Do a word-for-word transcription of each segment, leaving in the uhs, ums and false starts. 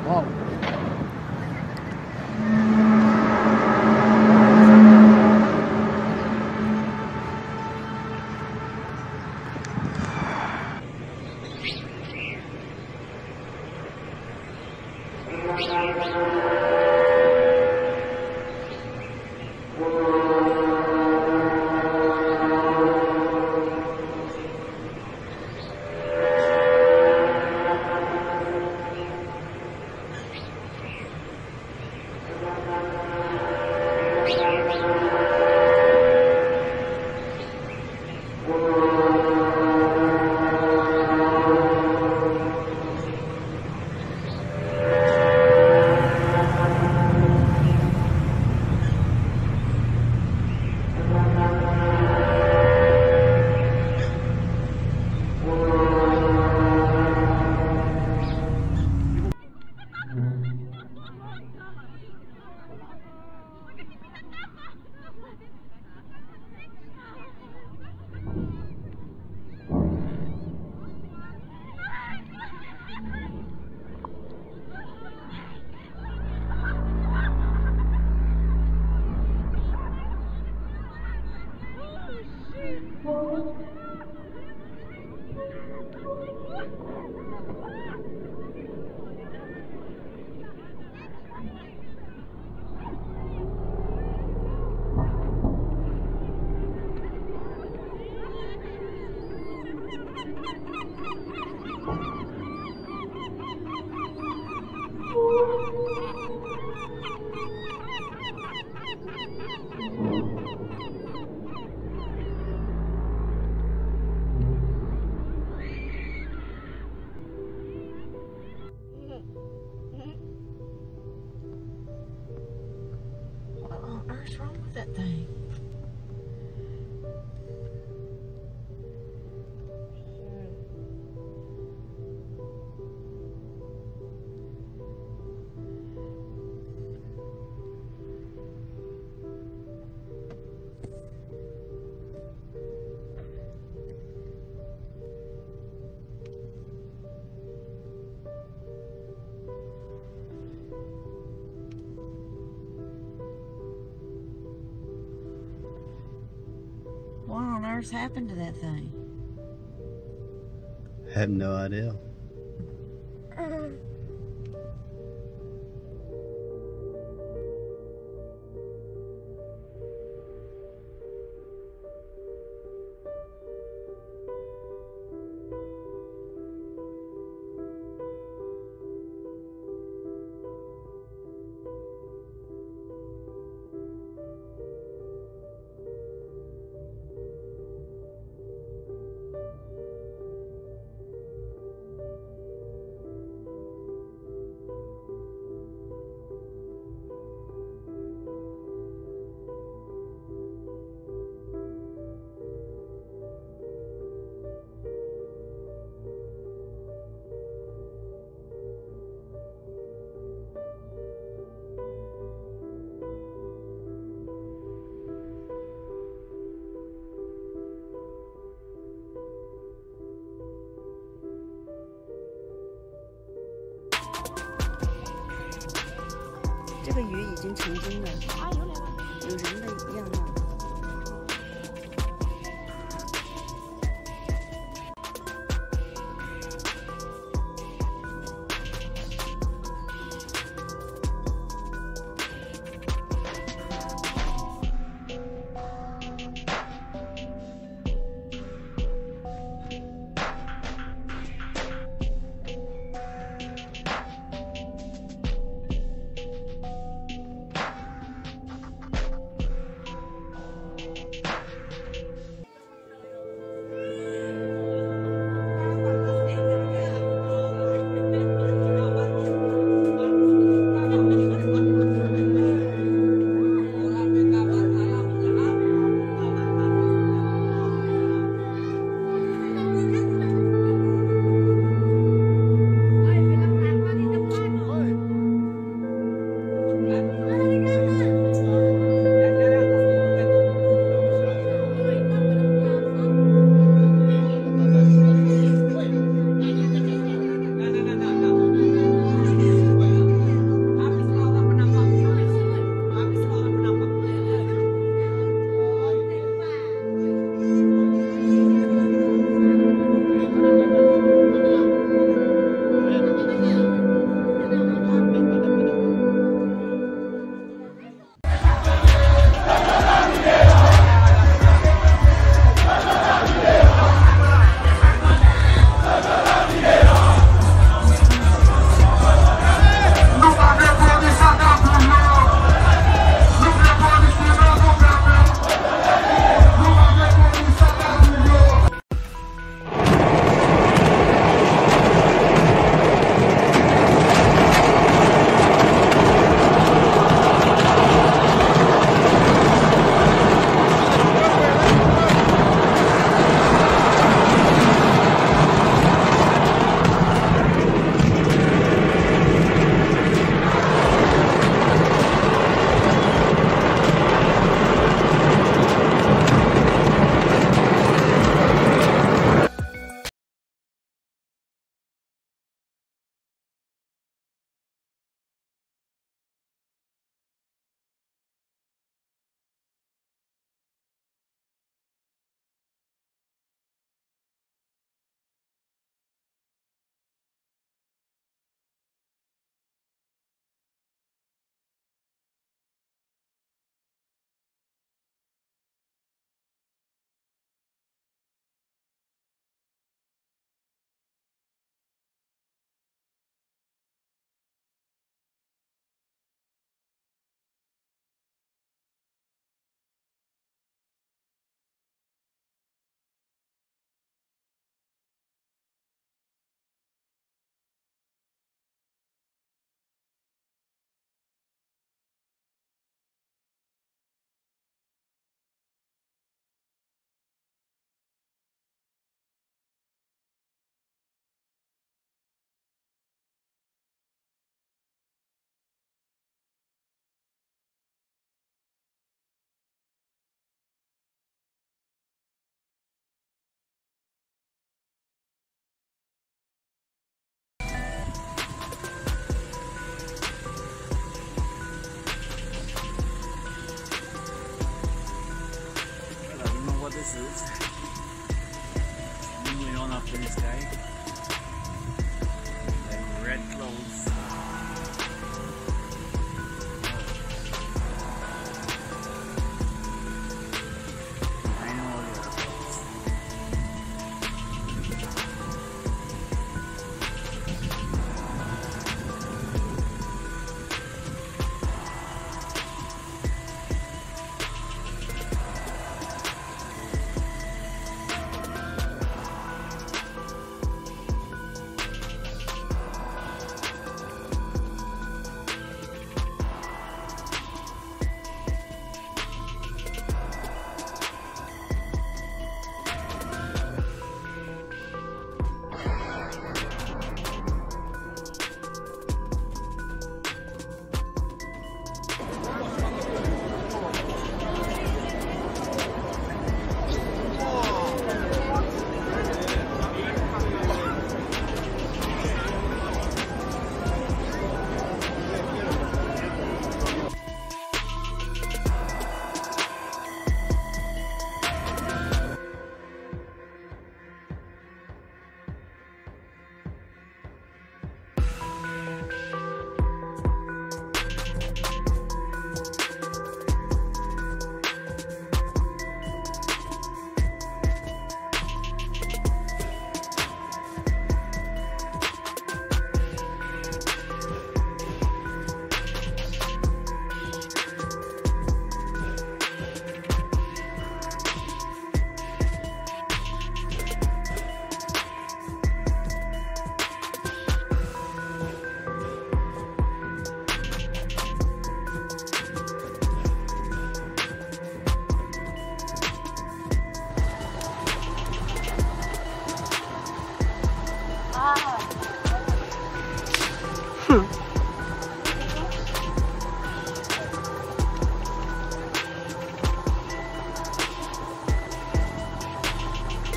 Whoa. What's wrong with that thing? What on earth happened to that thing? I have no idea. 这个鱼已经成精了，有人的样貌。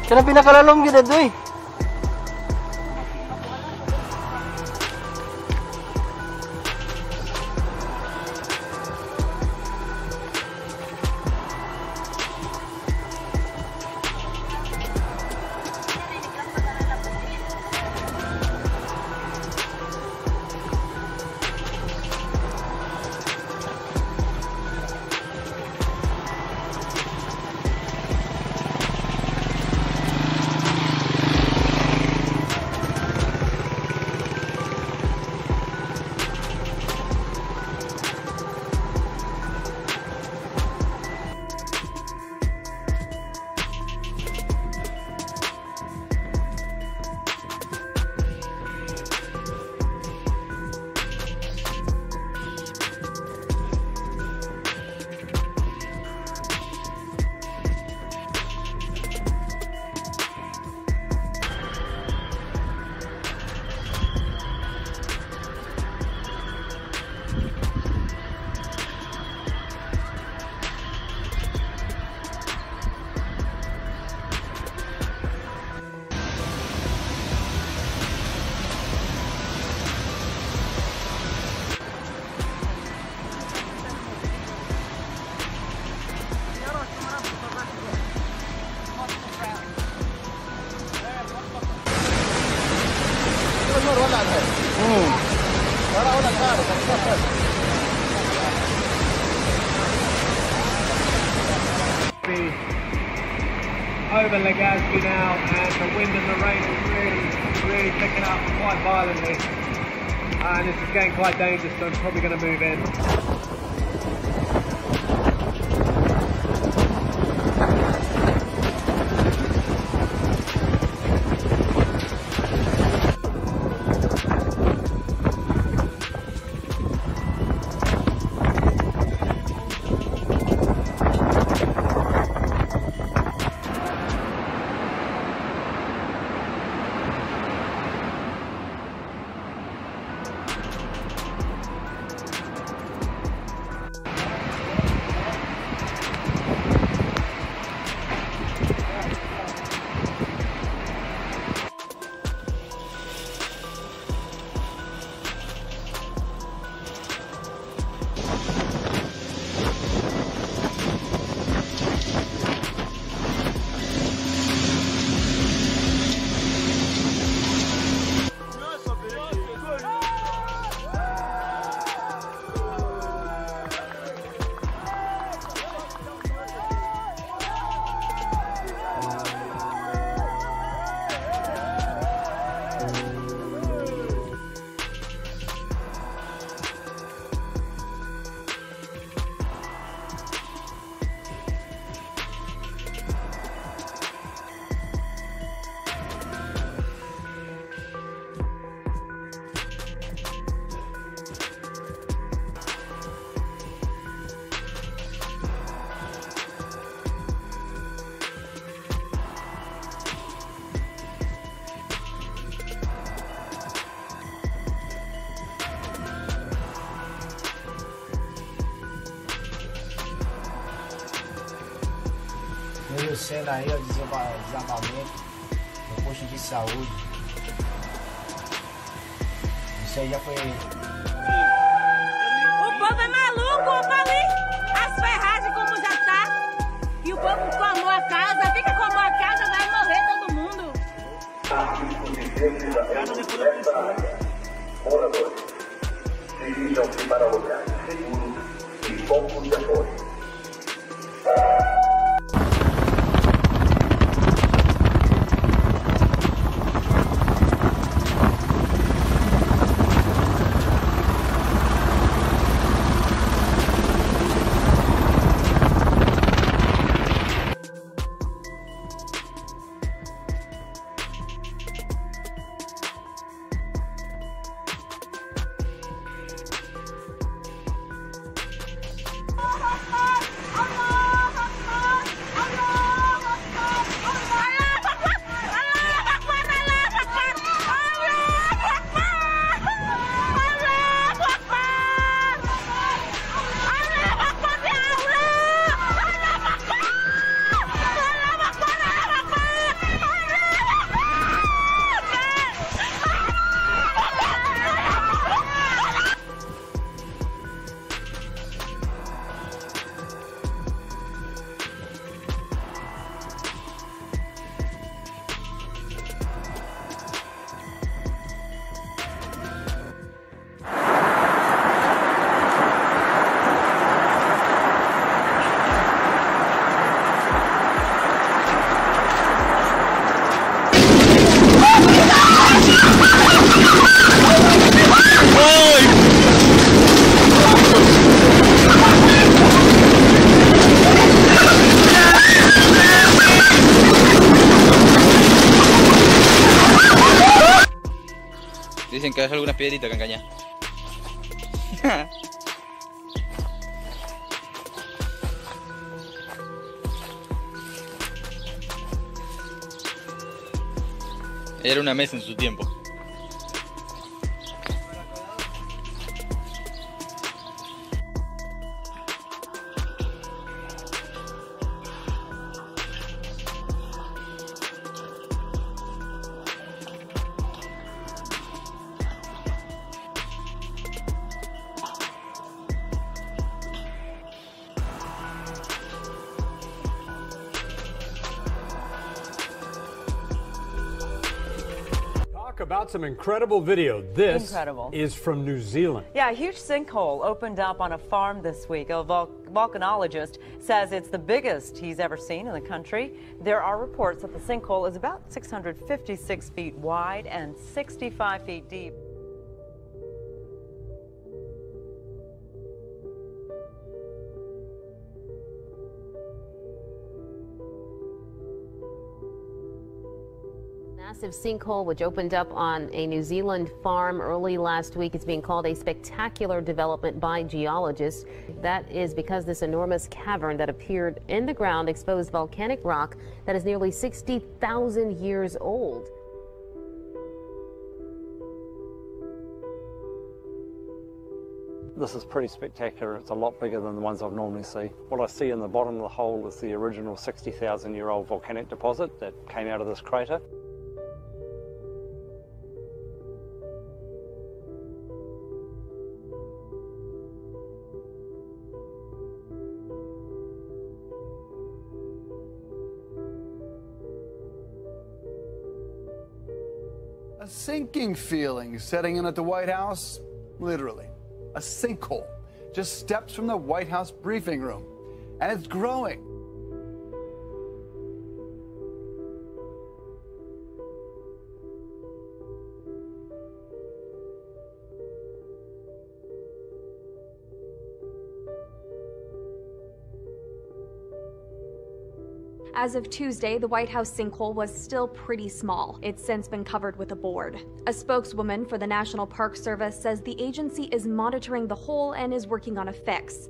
Siya na pinakalalom gid doy. Over Legazpi now, and the wind and the rain is really, really picking up quite violently, and this is getting quite dangerous, so I'm probably going to move in. Veio cena aí, ó, desabamento no posto de saúde. Isso aí já foi. O povo é maluco, o povo as ferragens como já tá. E o povo tomou a casa, fica como a casa, vai morrer todo mundo. Moradores, dirijam-se para lugares seguros e pontos de apoio. Dicen que hay algunas piedritas que han cañado. Era una mesa en su tiempo. About some incredible video. This Incredible. is from New Zealand. Yeah, a huge sinkhole opened up on a farm this week. A vul volcanologist says it's the biggest he's ever seen in the country. There are reports that the sinkhole is about six hundred fifty-six feet wide and sixty-five feet deep. Massive sinkhole which opened up on a New Zealand farm early last week. It's being called a spectacular development by geologists. That is because this enormous cavern that appeared in the ground exposed volcanic rock that is nearly sixty thousand years old. This is pretty spectacular. It's a lot bigger than the ones I've normally see. What I see in the bottom of the hole is the original sixty thousand year old volcanic deposit that came out of this crater. A sinking feeling setting in at the White House, literally. A sinkhole, just steps from the White House briefing room. And it's growing. As of Tuesday, the White House sinkhole was still pretty small. It's since been covered with a board. A spokeswoman for the National Park Service says the agency is monitoring the hole and is working on a fix.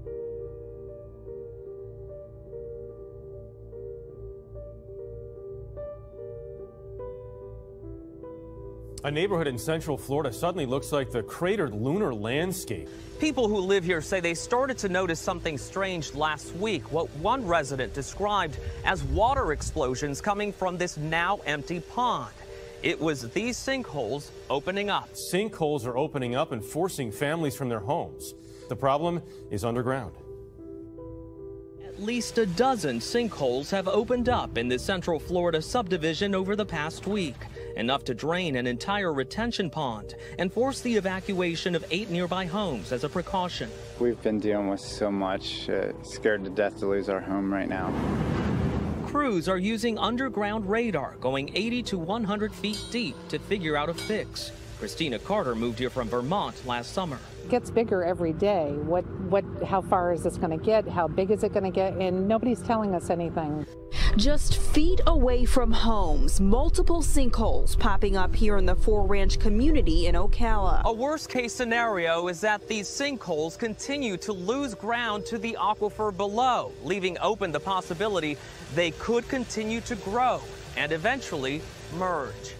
A neighborhood in Central Florida suddenly looks like the cratered lunar landscape. People who live here say they started to notice something strange last week, what one resident described as water explosions coming from this now empty pond. It was these sinkholes opening up. Sinkholes are opening up and forcing families from their homes. The problem is underground. At least a dozen sinkholes have opened up in the Central Florida subdivision over the past week, enough to drain an entire retention pond and force the evacuation of eight nearby homes as a precaution. We've been dealing with so much, uh, scared to death to lose our home right now. Crews are using underground radar going eighty to one hundred feet deep to figure out a fix. Christina Carter moved here from Vermont last summer. It gets bigger every day. What, what, how far is this going to get? How big is it going to get? And nobody's telling us anything. Just feet away from homes, multiple sinkholes popping up here in the Four Ranch community in Ocala. A worst case scenario is that these sinkholes continue to lose ground to the aquifer below, leaving open the possibility they could continue to grow and eventually merge.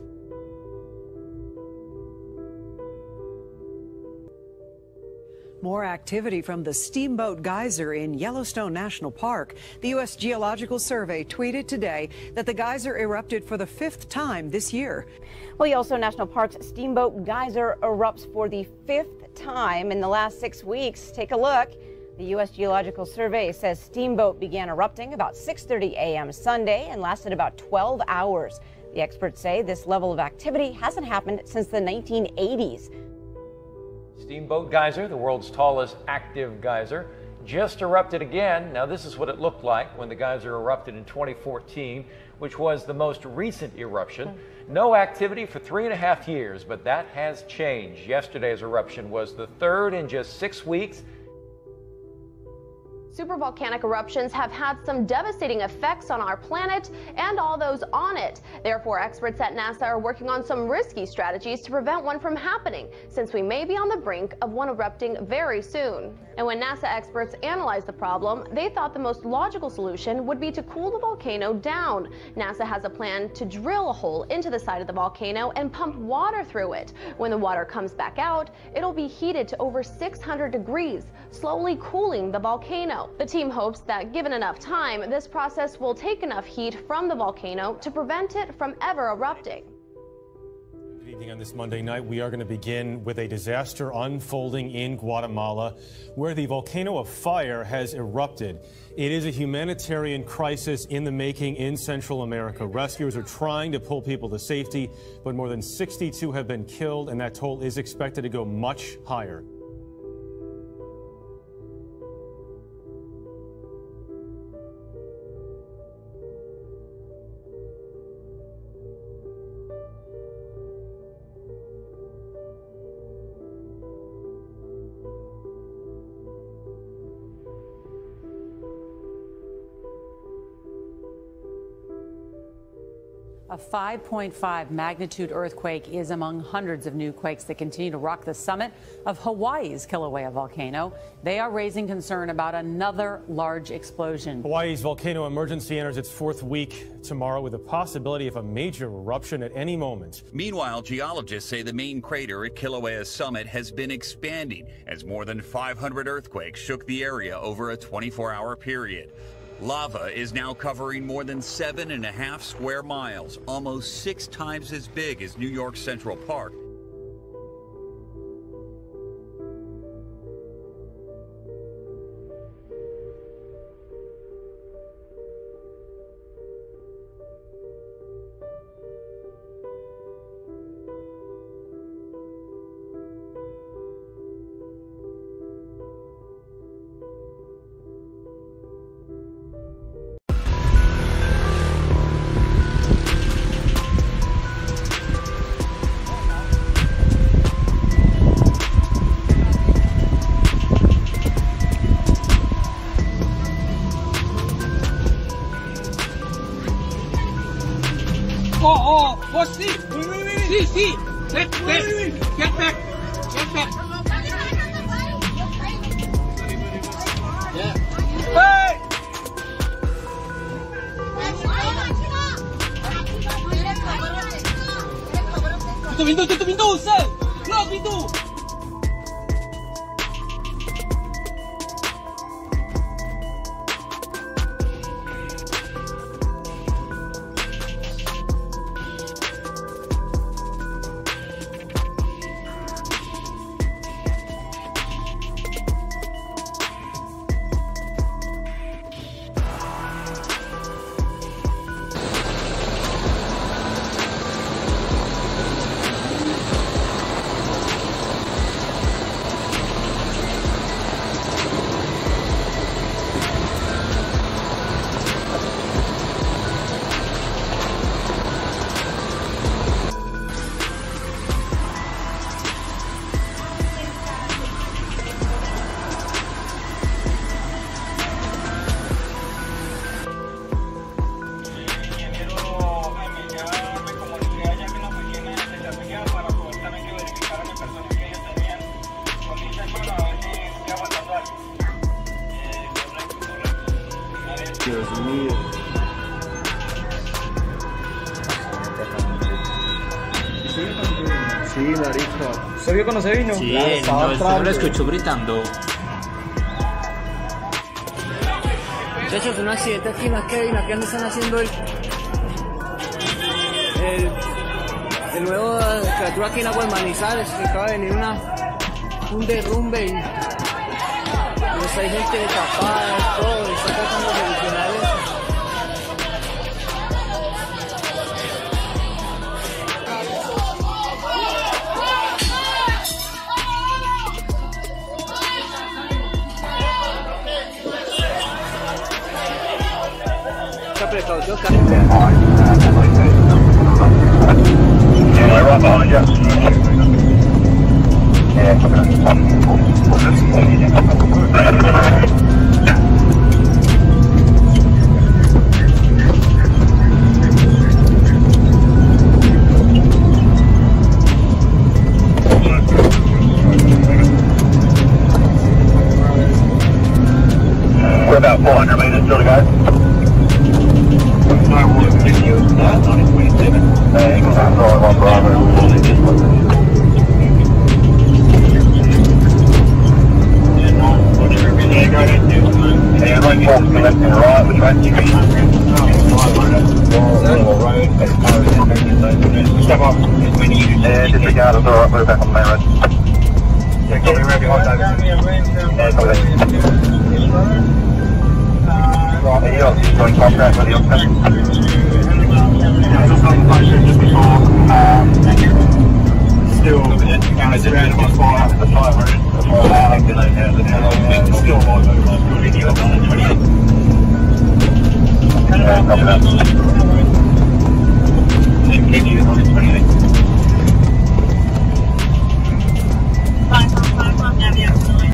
More activity from the Steamboat Geyser in Yellowstone National Park. The U S Geological Survey tweeted today that the geyser erupted for the fifth time this year. Well, Yellowstone National Park's Steamboat Geyser erupts for the fifth time in the last six weeks. Take a look. The U S Geological Survey says Steamboat began erupting about six thirty a m Sunday and lasted about twelve hours. The experts say this level of activity hasn't happened since the nineteen eighties. Steamboat Geyser, the world's tallest active geyser, just erupted again. Now this is what it looked like when the geyser erupted in twenty fourteen, which was the most recent eruption. No activity for three and a half years, but that has changed. Yesterday's eruption was the third in just six weeks. Supervolcanic eruptions have had some devastating effects on our planet and all those on it. Therefore, experts at NASA are working on some risky strategies to prevent one from happening, since we may be on the brink of one erupting very soon. And when NASA experts analyzed the problem, they thought the most logical solution would be to cool the volcano down. NASA has a plan to drill a hole into the side of the volcano and pump water through it. When the water comes back out, it'll be heated to over six hundred degrees, slowly cooling the volcano. The team hopes that given enough time, this process will take enough heat from the volcano to prevent it from ever erupting. Good evening. On this Monday night, we are going to begin with a disaster unfolding in Guatemala, where the volcano of fire has erupted. It is a humanitarian crisis in the making in Central America. Rescuers are trying to pull people to safety, but more than sixty-two have been killed, and that toll is expected to go much higher. A five point five magnitude earthquake is among hundreds of new quakes that continue to rock the summit of Hawaii's Kilauea volcano. They are raising concern about another large explosion. Hawaii's volcano emergency enters its fourth week tomorrow with the possibility of a major eruption at any moment. Meanwhile, geologists say the main crater at Kilauea's summit has been expanding as more than five hundred earthquakes shook the area over a twenty-four hour period. Lava is now covering more than seven and a half square miles, almost six times as big as New York Central Park. Oh, oh, what's this? See, see, back, back, get back, get back. Yeah. Hey! Tutup pintu, tutup pintu, sir! Close pintu! Dios mío. Sí, marico. ¿Se vio cuando se vino? Sí, Claro, no, estaba no lo atrás, escuchó gritando. Muchachos, un accidente aquí, más Kevin, aquí donde están haciendo el, el, el nuevo criatura aquí en Aguas Manizales, que acaba de venir una, un derrumbe y pues hay gente tapada, todo, y está tratando de solucionar eso. Mucha precaución, Yeah, about four hundred meters still to go. Firewall video start nine twenty-seven. Uh, Eagle five on Bravo. Yeah, right four to the left and right, which way do you go? Step off. Yeah, disregard us, alright, we're back on the main road. Yeah, copy, we're behind David. Yeah, copy that. Right, the yacht's just doing contact with the yacht. Still, it's around about four after the five hundred. Still live over video on twenty-eight. Yeah, copy that. Keep you on twenty-eight. Five, five, five, five, now, yeah, absolutely.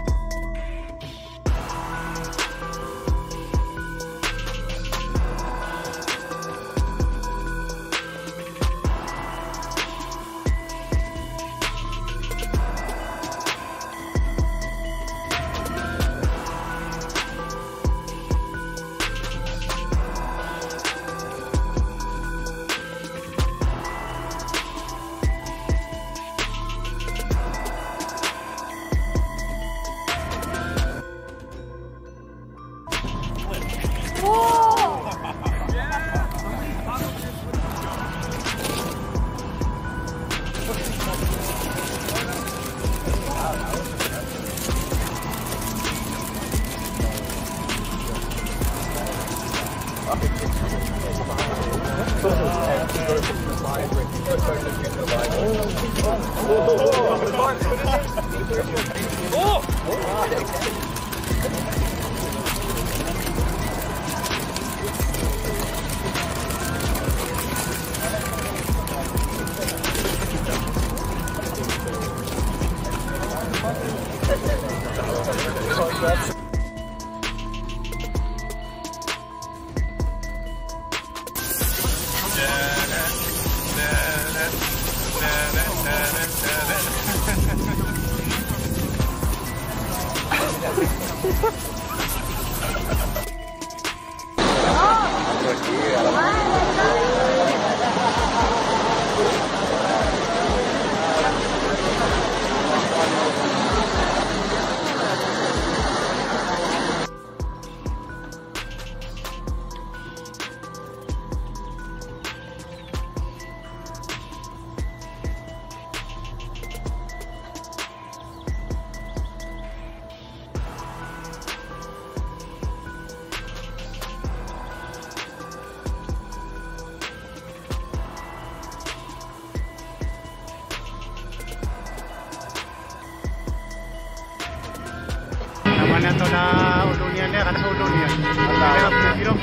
Mana to na ulo niya niya, kana sa ulo niya. Hirap niya, hirap.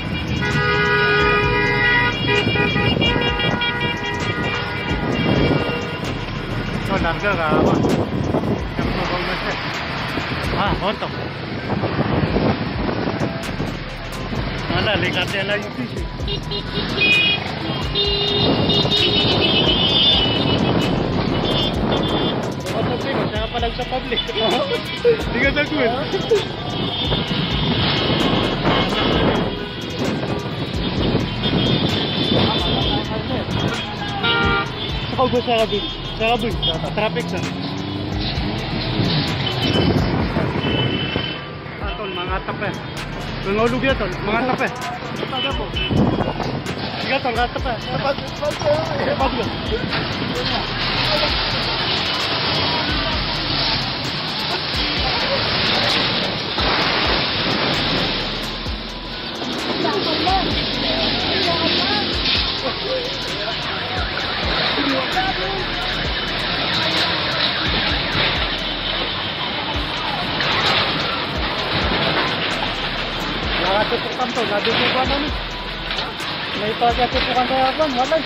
No, larga ka ba? Yung tubong mo siya. Ah, hoto. Wala, likat yan lang yung fish. Saka pa lang sa public. Hindi ka sagun. Saka ba sa kabin? Sa kabin, sa traffic sa. Atol, mga tape. Mga ulog yan tol, mga tape. Taga po. Sige tol, mga tape. Tapat, tapat. Tapat ko. Nakatutukan to, nadudukan namin. May pagkatutukan kaya ako, walay.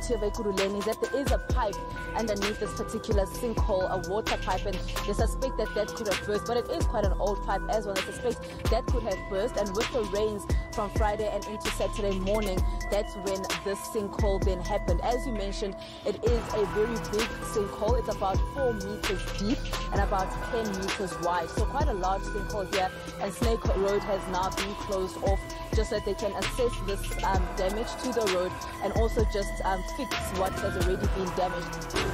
community of Ekurhuleni is that there is a pipe underneath this particular sinkhole, a water pipe, and they suspect that that could have burst, but it is quite an old pipe as well. They suspect that could have burst, and with the rains from Friday and into Saturday morning, that's when this sinkhole then happened. As you mentioned, it is a very big sinkhole. It's about four meters deep and about ten meters wide, so quite a large sinkhole here, and Snake Road has now been closed off just so that they can assess this um, damage to the road and also just um, fix what has already been damaged.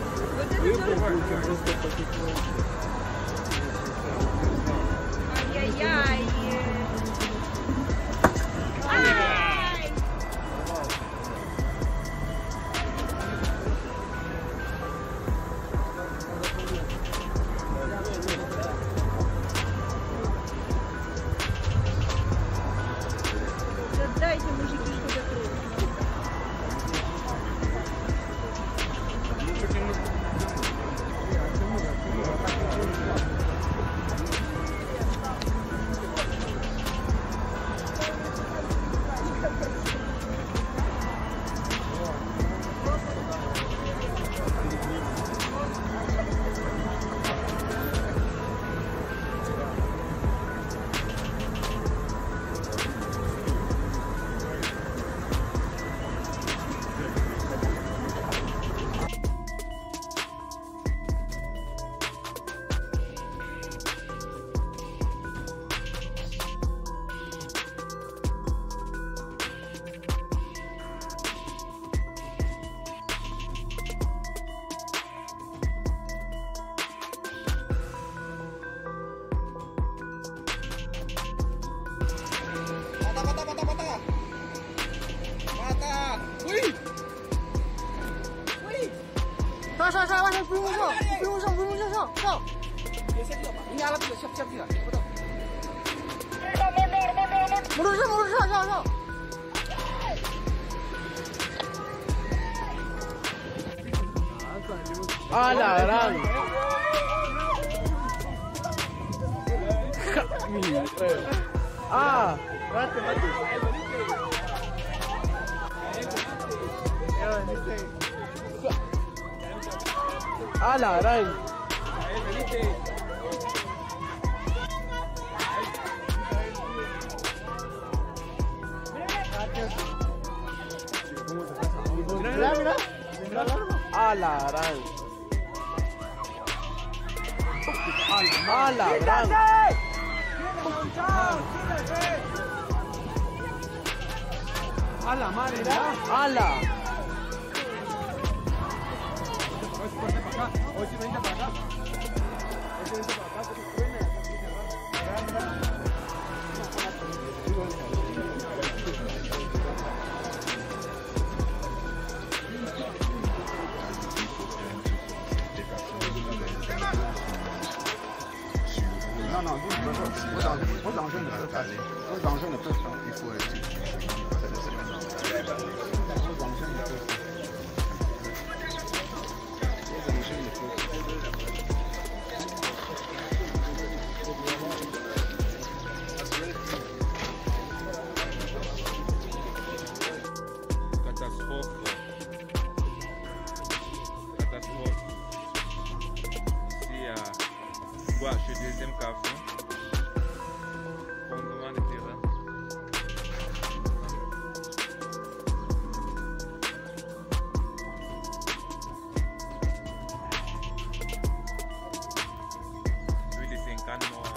Ay, ay, ay. Дайте мужики, что закрыли. 上上上，往上，不用上，不用上，不用上，上上。你压了这个，下下不去，不动。摩托车，摩托车，上上。啊啦啦！啊，mati mati. Ah, larang. Mira, mira. Ah, larang. Ah, larang. A la madre, a la. Non, non, vous, vous dans, vous dans une autre phase. Vous dans une autre phase, il faut être. Vous dans une autre phase. Catastrophe. Catastrophe. Ici, à Bois, je suis deuxième carrefour. Fondement de terrain. Plus de cinquante morts.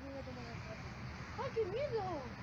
¡Ay, qué miedo!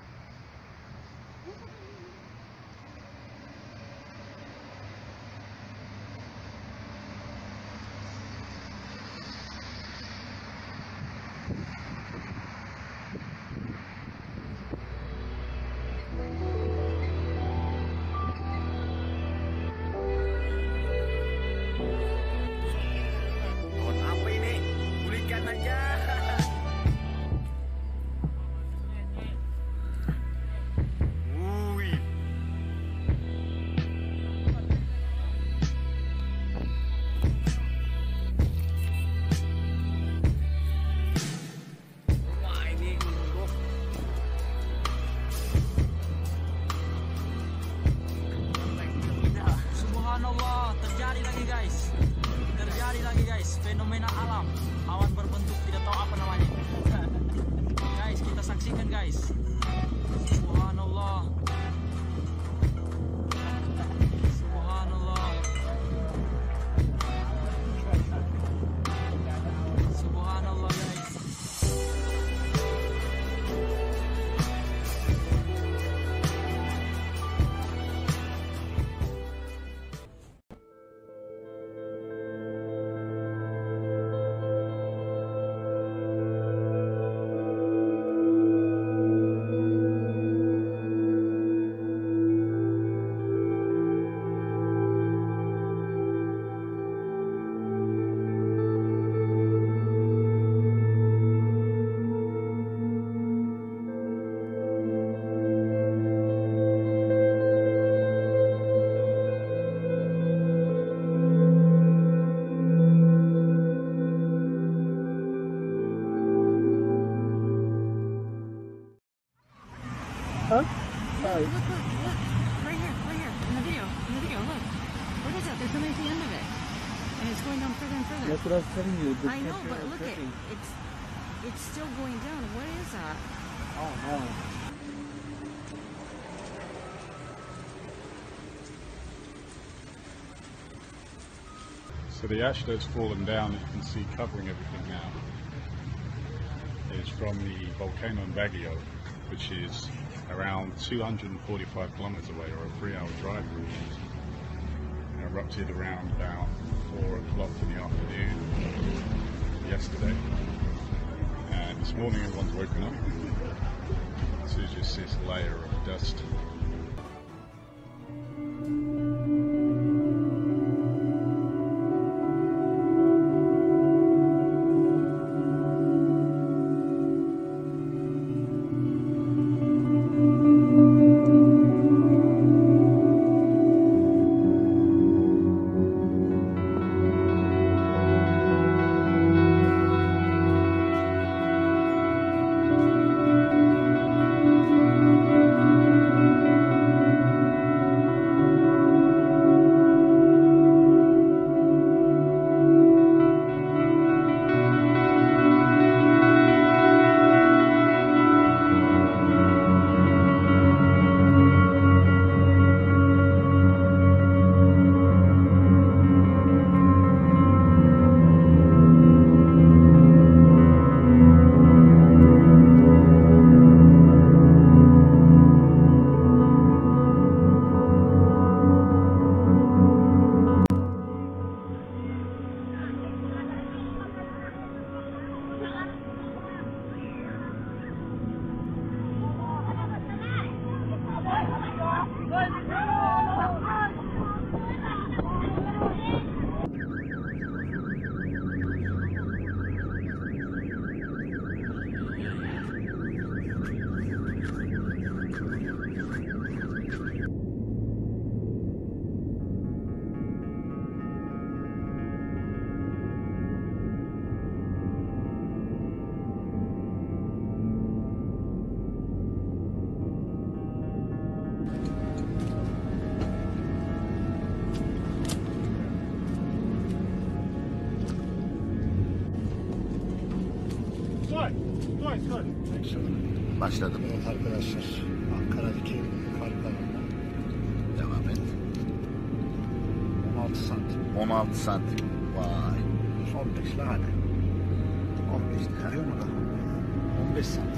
Fenomena alam, awan berbentuk tidak tahu apa namanya. Guys, kita saksikan guys. Subhanallah. Subhanallah. Subhanallah guys. Huh? Sorry. Look, look, look. Right here, right here. In the video. In the video, look. What is that? There's something at the end of it. And it's going down further and further. That's what I was telling you. The I know, but temperature look is at dropping. it's it's still going down. What is that? Oh no. So the ash that's fallen down, you can see covering everything now, is from the volcano in Baguio, which is around two hundred forty-five kilometers away, or a three-hour drive from it. It erupted around about four o'clock in the afternoon yesterday, and this morning everyone's woken up. So it's just this layer of dust. Başladım. Evet arkadaşlar, Ankara'daki kar kanalına devam et. on altı santim. on altı santim. Vay. on beş lade. on beş değil. Görüyor musun? on beş saat.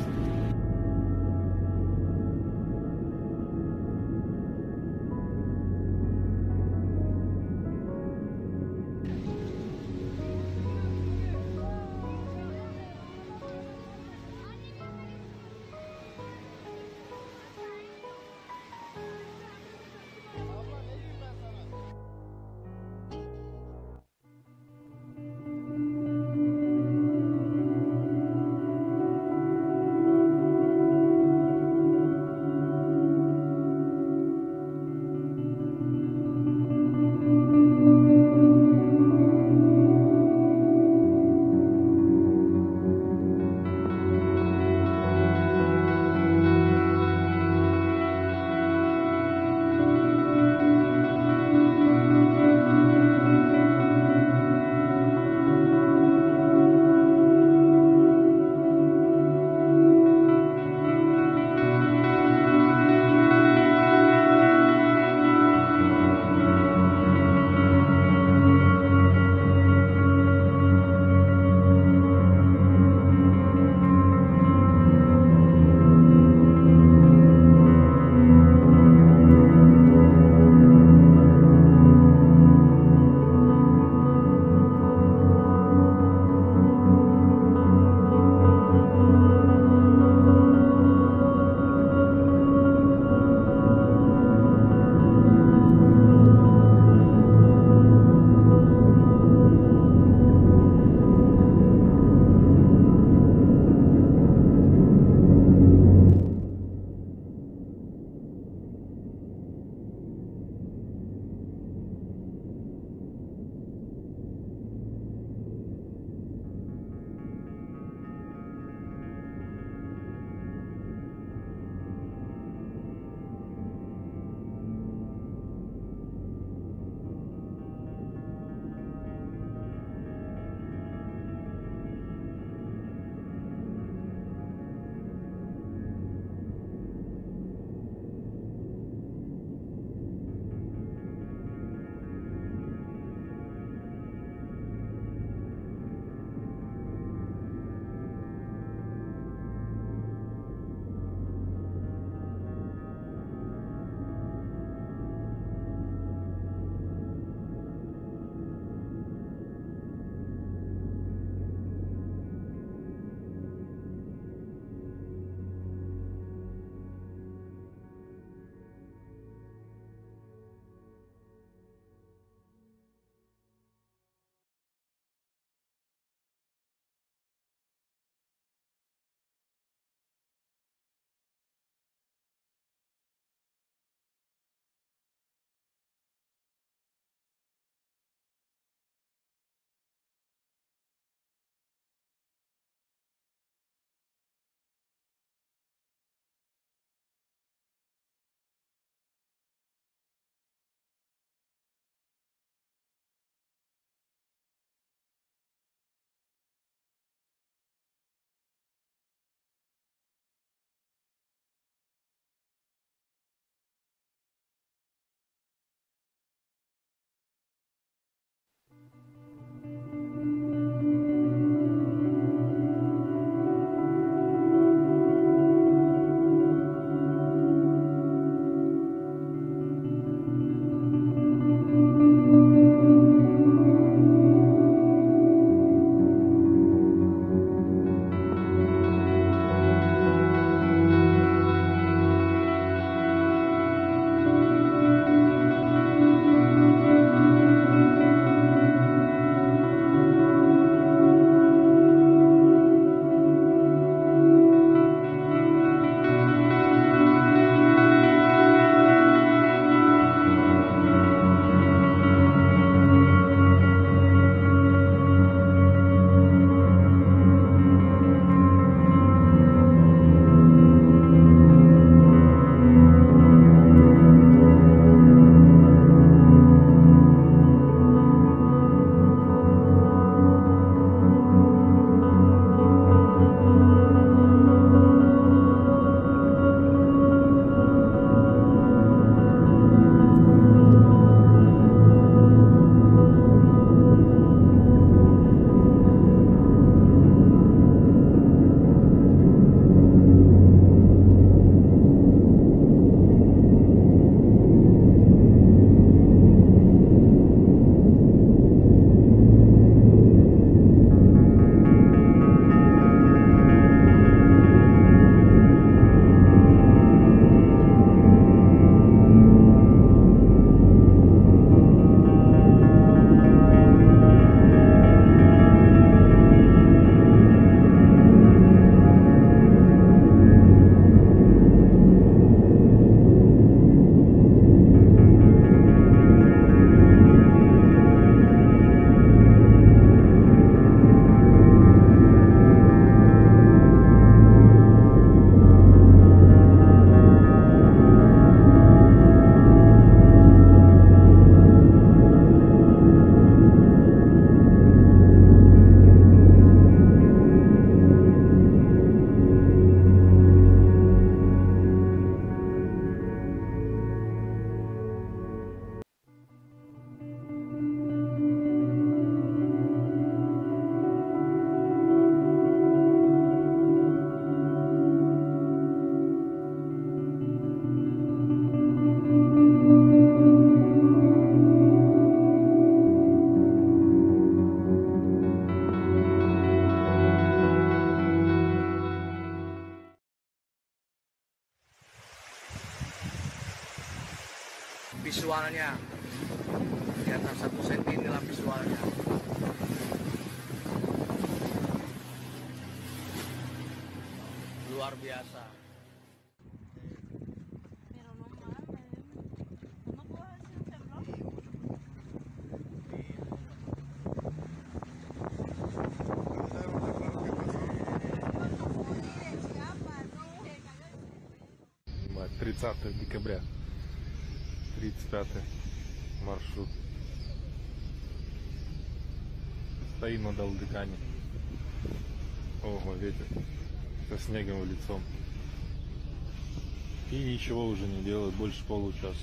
visualnya. Sekitar satu senti inilah visualnya. Luar biasa. тридцатое декабря, тридцать пятый маршрут. Стоим на Далдыкане. Ого, ветер со снегом в лицом. И ничего уже не делает, больше получаса.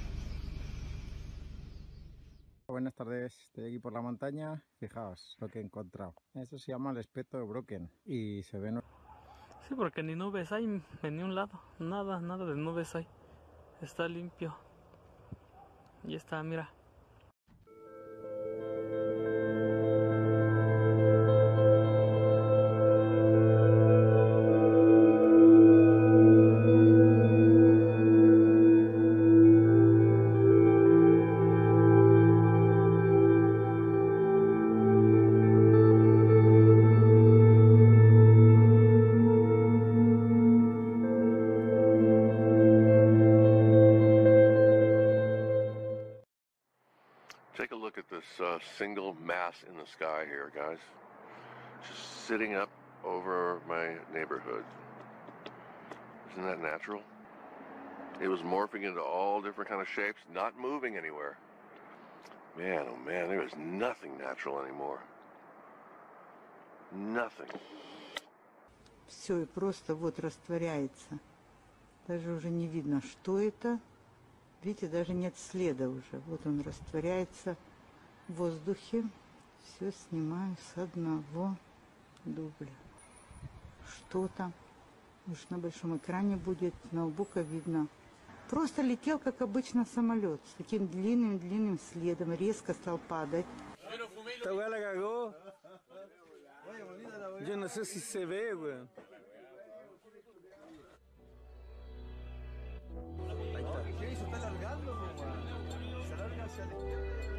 Buenas tardes, estoy aquí por la montaña. Fijaos lo que he encontrado. Eso se llama el espeto de Broken y se ven. Sí, porque ni nubes hay en ni un lado, nada, nada de nubes hay. Está limpio. Y está, mira. Take a look at this uh, single mass in the sky here, guys. Just sitting up over my neighborhood. Isn't that natural? It was morphing into all different kind of shapes, not moving anywhere. Man, oh man, there is nothing natural anymore. Nothing. Все, и просто вот растворяется. Даже уже не видно, что это. Видите, даже нет следа уже. Вот он растворяется в воздухе. Все снимаю с одного дубля. Что там? Уж на большом экране будет, на ноутбука видно. Просто летел, как обычно, самолет. С таким длинным-длинным следом. Резко стал падать. Yo no sé si se ve, güey. ¿Qué hizo? Está alargando, se alarga hacia la izquierda.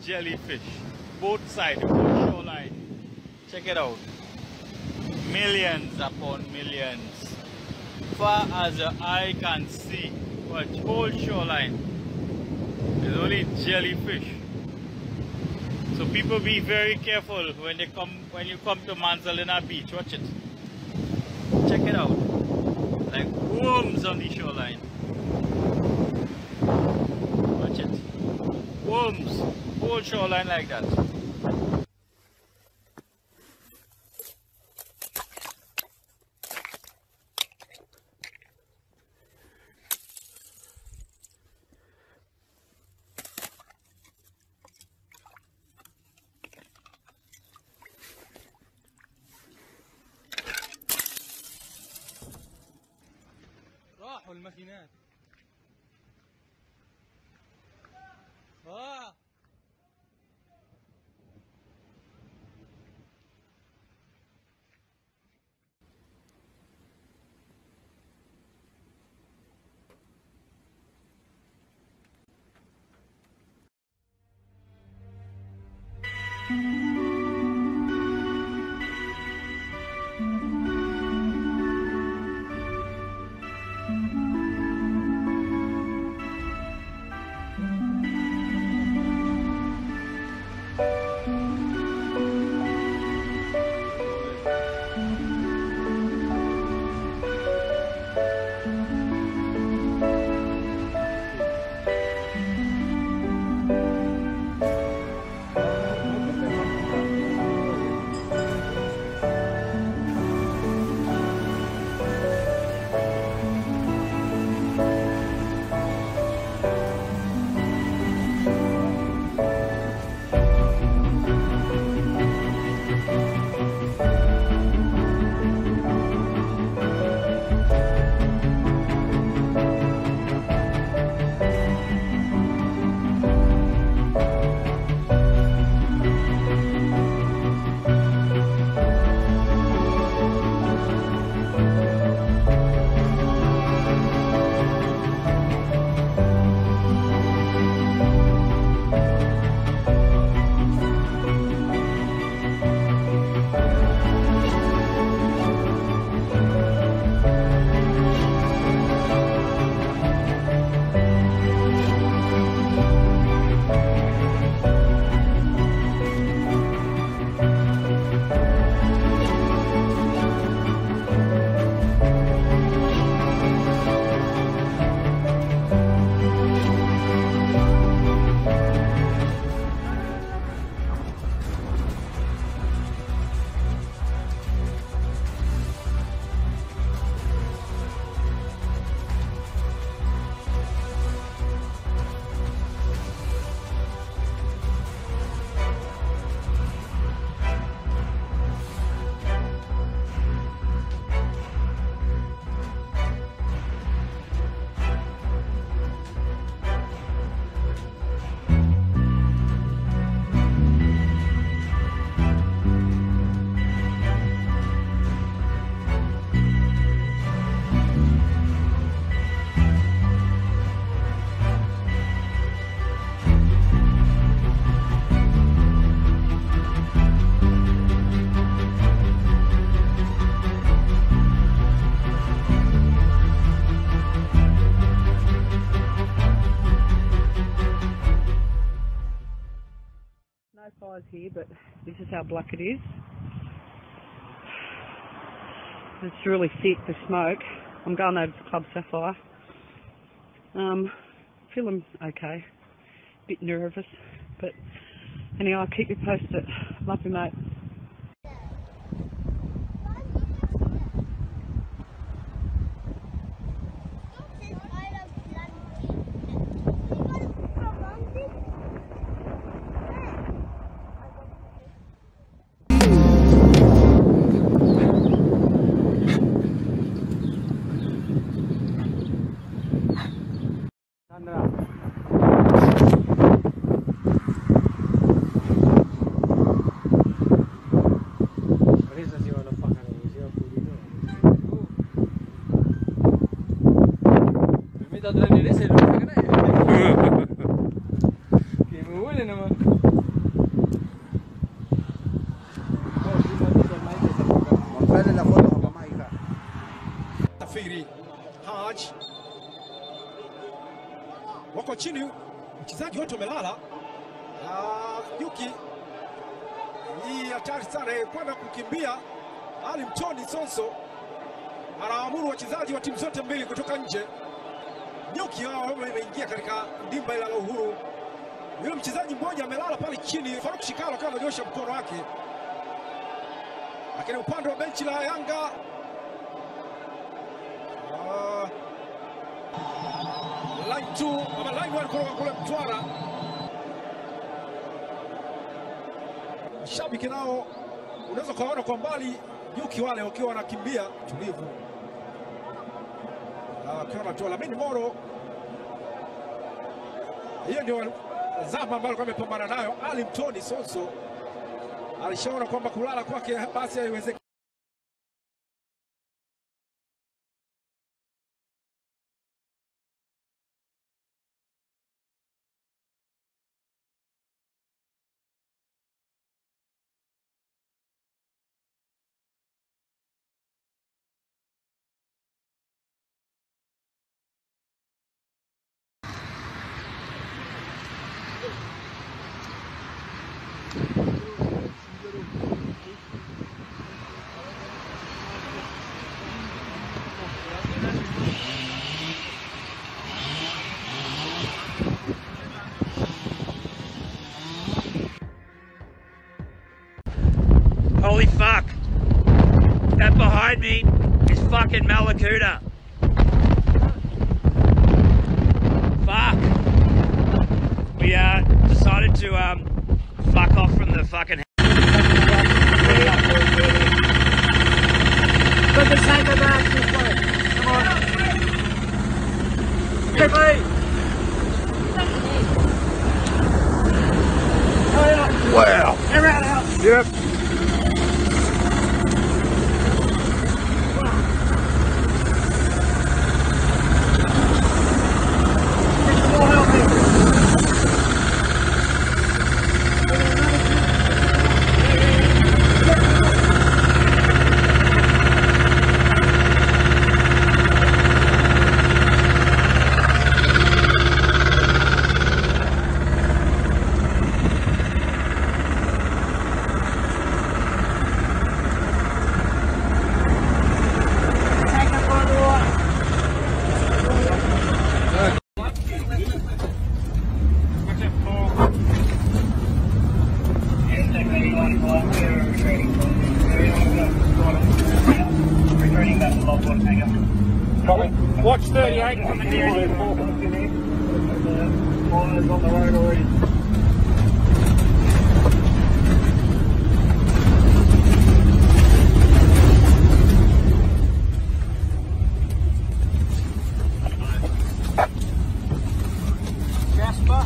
jellyfish. Both sides, both shoreline. Check it out. Millions upon millions. Far as the eye can see. Watch, whole shoreline. There's only jellyfish. So people be very careful when they come when you come to Manzalina Beach. Watch it. Check it out. Like worms on the shoreline. Watch it. Worms. Whole shoreline like that. راحوا الماكينات. اه fires here, but this is how black it is. It's really thick, the smoke. I'm going over to Club Sapphire. Um, feeling okay. Bit nervous, but anyway, I'll keep you posted. Love you, mate. Kita trainer dia saya dulu kan. Okey, mula nama. kusafiri. Haj wako chini, mchezaji wote wamelala. Yuki hii hatari sana kwenda kukimbia. Ali Mtoni Sonso anaamuru wachezaji wa timu zote mbili kutoka nje. Nyuki hao wameingia katika dimba la Uhuru. Yule mchezaji mmoja amelala pale chini, Faruk Shikalo kama ananyosha mkono wake. Lakini upande wa benchi la Yanga uh, line two ama line one kutoka kule Mtwara. Shabiki nao unaweza kuona kwa mbali Nyuki wale wakiwa wanakimbia tulivu. Akiwa anatoa Lamine Moro. Hiyo ndio zama ambayo alikuwa amepambana nayo. Ali Mtoni Sonso alishaona kwamba kulala kwake basi haiwezekani. Holy fuck! That behind me is fucking Malakuta. Fuck! We uh, decided to um, fuck off from the fucking. Put the tanker back this way. Come on. Get me! Wow. Get out of the house. Yep. Watch thirty-eight coming down. On the road already. Jasper.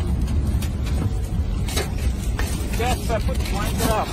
Jasper, put the blanket up.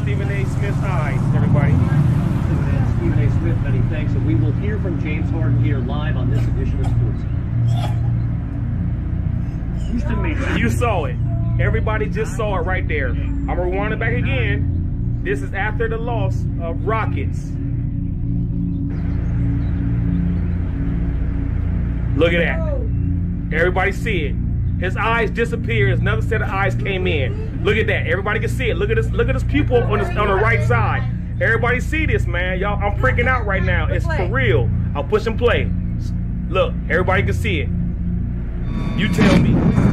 Stephen A. Smith's eyes, everybody. Stephen A. Smith, many thanks. And we will hear from James Harden here live on this edition of Sports. Houston Major. You saw it. Everybody just saw it right there. I'm gonna rewind it back again. This is after the loss of Rockets. Look at that. Everybody see it. His eyes disappeared. Another set of eyes came in. Look at that. Everybody can see it. Look at this. Look at this pupil on, this, on the right side. Everybody see this, man. Y'all, I'm freaking out right now. It's for real. I'll push and play. Look, everybody can see it. You tell me.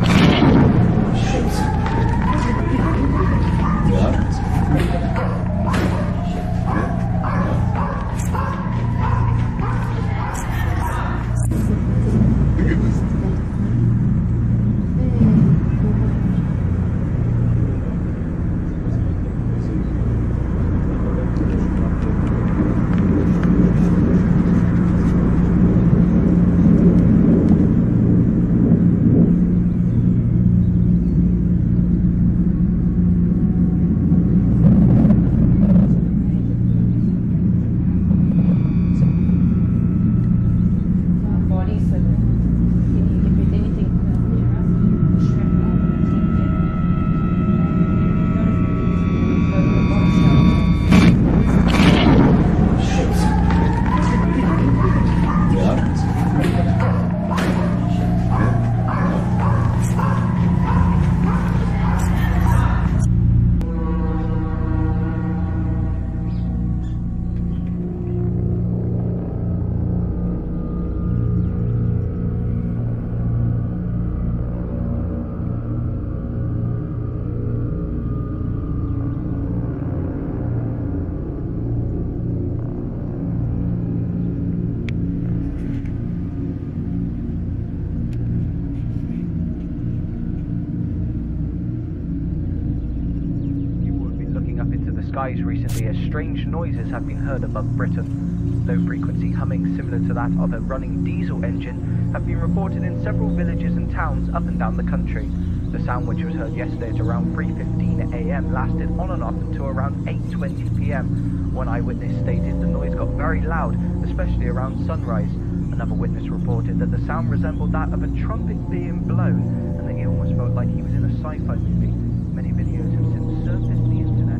skies recently as strange noises have been heard above Britain. Low frequency humming similar to that of a running diesel engine have been reported in several villages and towns up and down the country. The sound, which was heard yesterday at around three fifteen a m, lasted on and off until around eight twenty p m. One eyewitness stated the noise got very loud, especially around sunrise. Another witness reported that the sound resembled that of a trumpet being blown, and that he almost felt like he was in a sci-fi movie. Many videos have since surfaced the internet.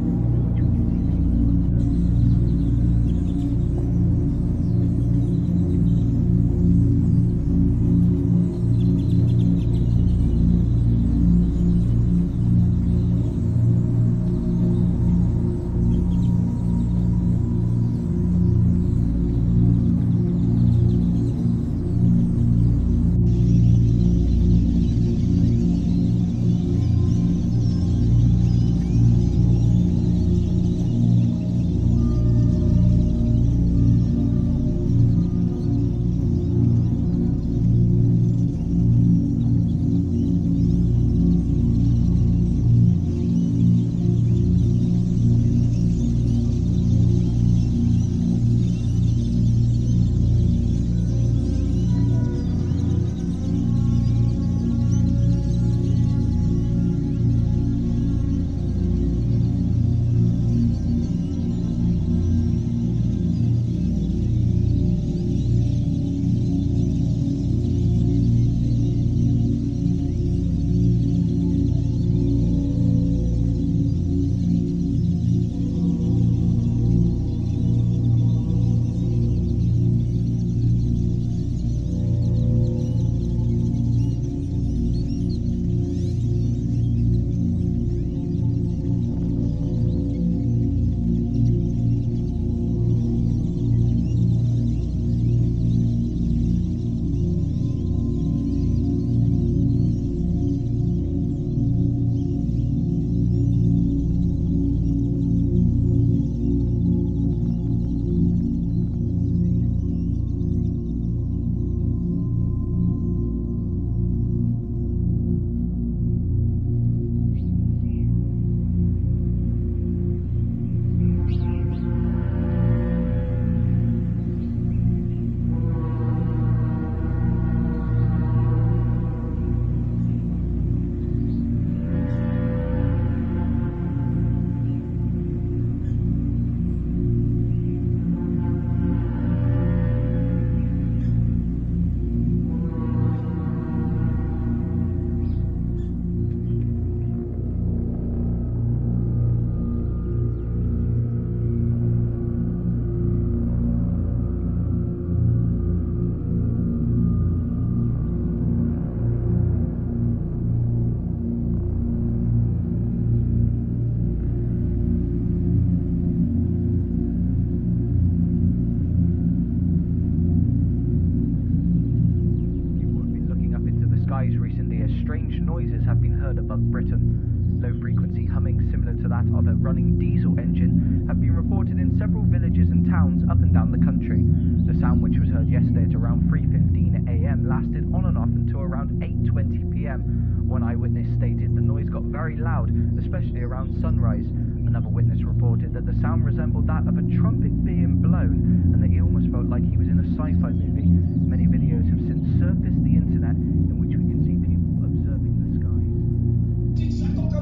noises have been heard above Britain. Low-frequency humming similar to that of a running diesel engine have been reported in several villages and towns up and down the country. The sound, which was heard yesterday at around three fifteen a m, lasted on and off until around eight twenty p m. One eyewitness stated the noise got very loud, especially around sunrise. Another witness reported that the sound resembled that of a trumpet being blown, and that he almost felt like he was in a sci-fi movie. Many videos have since surfaced the internet in which we can see people observing the skies.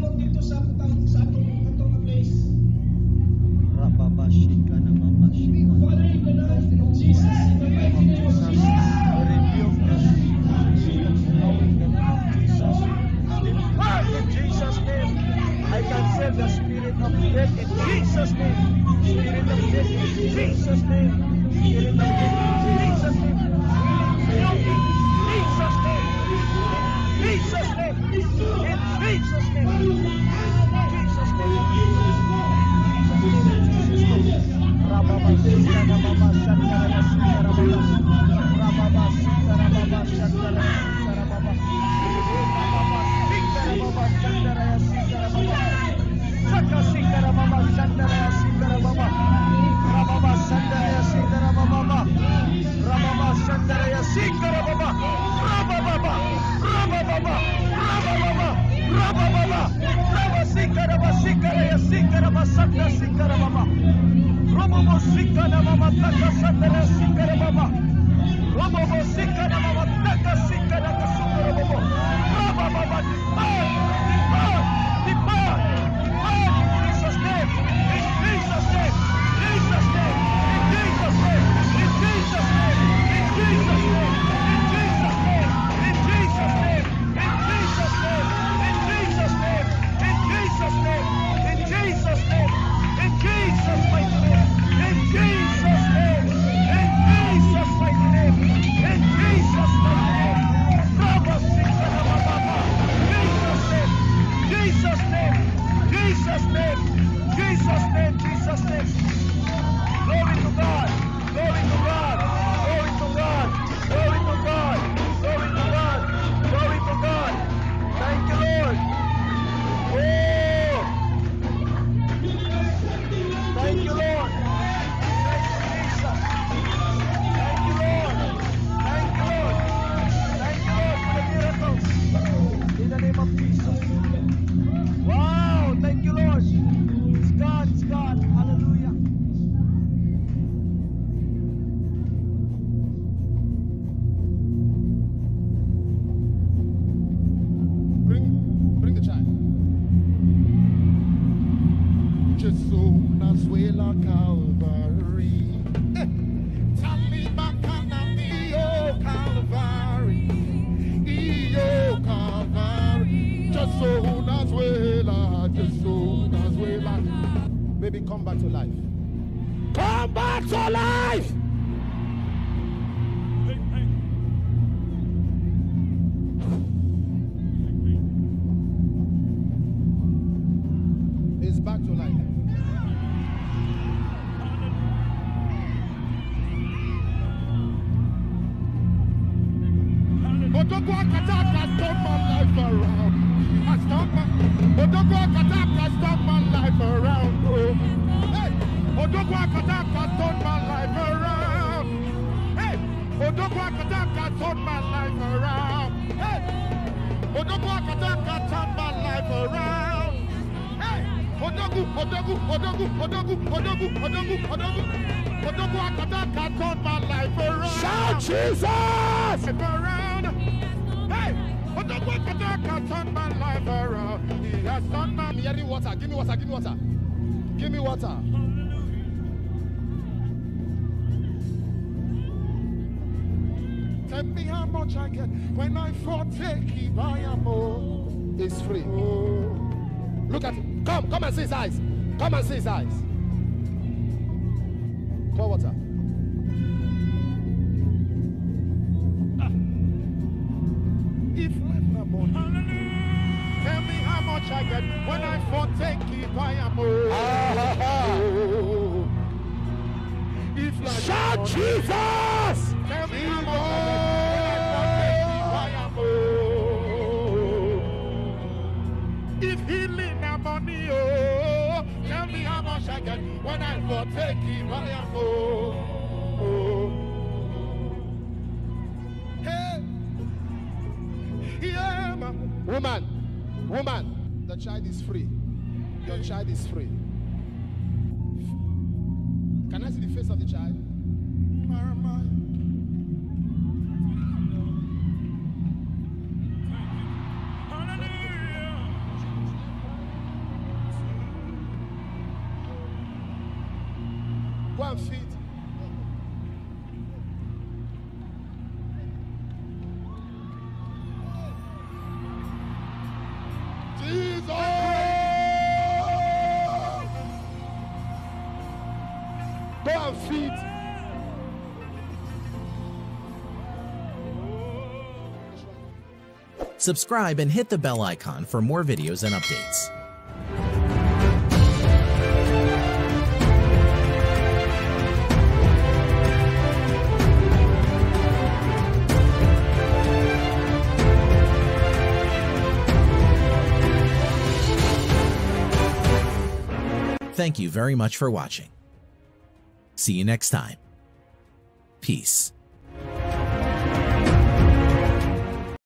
In Jesus' name, I cancel the spirit of death in Jesus' name. Spirit of death in Jesus' name. Spirit of death in Jesus' name. Jesus' name. Jesus' name. In Jesus' name. Jesus' name. Rababa Sita Rababa Santara Sita Rababa Rababa Sita Rababa Santara Sita Rababa Rababa Sita Rababa Santara Sita Rababa Saka Sita Rababa Santara Sita Rababa Rababa Santara Sita Rababa Rababa Santara Sita Rababa Rababa Rababa Rababa Rababa Rababa Sita Rababa Sita Rababa Santa Sita Rababa Robo Sikana Mama Taka Sandara Sikara Mama Robo Sikana Mama Taka Sikara Kasukara Bobo Rama Mama depart, depart, depart, depart in Jesus' name, in Jesus' name, Jesus' name, in Jesus' name, in Jesus' name, in Jesus' name, in Jesus' name, in Jesus' name, in Jesus' name, in Jesus' name, in Jesus' name, in Jesus' name, in Jesus' mighty name. In Jesus' name, in Jesus' mighty name, in Jesus' mighty name, Rabba Sikana Mama, Jesus' name, Jesus' name, Jesus' name, Jesus' name, Jesus' name. Glory to God, glory to God, glory to God, glory to God, glory to God, glory to God. Thank you, Lord. Oh, thank you, Lord. Thank you, Jesus. Thank you, Lord. Thank you, Lord. Thank you, Lord, for the miracles. In the name of Jesus. Wow, thank you, Lord. It's God, it's God. Hallelujah. Bring, bring the child. Jesunazuela Calvary. Eh. Talibakanami, oh Calvary. Oh Calvary. Jesunazuela, Jesunazuela. Baby, come back to life. Come back to life! It's back to life. Odogwa Katak has turned my life around. Has turned my Odogwa Katak has turned my life around. Oh. Hey, Odogwa Katak has turned my life around. Hey, Odogwa Katak has turned my life around. Hey, Odogwa Katak has turned my life around. Hey, Odogu, Odogu, Odogu, Odogu, Odogu, Odogu, Odogu. Odogwa Katak has turned my life around. Shout Jesus! Around. Hey, Odogwa Katak has turned my life around. He has turned my. Give me water. Give me water. Give me water. Give me water. Tell me how much I get when I forsake it. I am all. It's free. Oh. Look at it. Come, come and see his eyes. Come and see his eyes. Pour water. Ah. If life not money, tell me how much I get when I forsake it. I am all. Oh. If life shout money, Jesus! Tell me how much I get when I forsake it. I am all. when I for take him by a oh. Hey, yeah, man. Woman, woman, the child is free. Your child is free. Can I see the face of the child? Go and feed. Jesus! Go and feed. Subscribe and hit the bell icon for more videos and updates. Thank you very much for watching. See you next time. Peace.